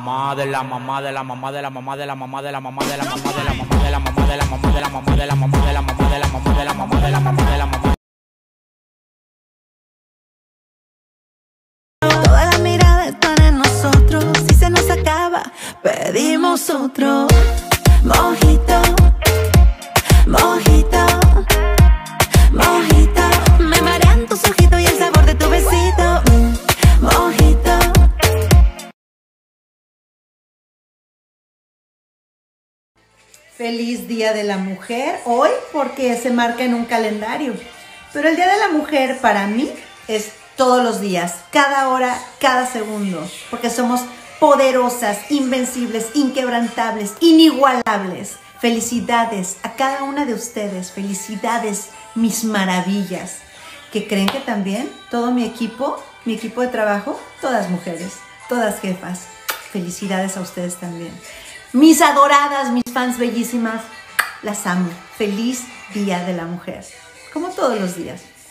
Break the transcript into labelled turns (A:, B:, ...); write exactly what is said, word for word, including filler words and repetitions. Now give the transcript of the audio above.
A: mamá de la mamá de la mamá de la mamá de la mamá de la mamá de la mamá de la mamá de la mamá de la mamá de la mamá de la mamá de la mamá de la mamá de la mamá de la mamá de la mamá.
B: Toda la mirada está en nosotros. Si se nos acaba, pedimos otro. Mojito, mojito, mojito. Me marean tus ojitos y el sabor de tu besito. Mojito.
C: Feliz Día de la Mujer, hoy porque se marca en un calendario. Pero el Día de la Mujer para mí es todos los días, cada hora, cada segundo. Porque somos poderosas, invencibles, inquebrantables, inigualables. Felicidades a cada una de ustedes, felicidades, mis maravillas. Que creen que también todo mi equipo, mi equipo de trabajo, todas mujeres, todas jefas. Felicidades a ustedes también. Mis adoradas, mis fans bellísimas, las amo. Feliz Día de la Mujer, como todos los días.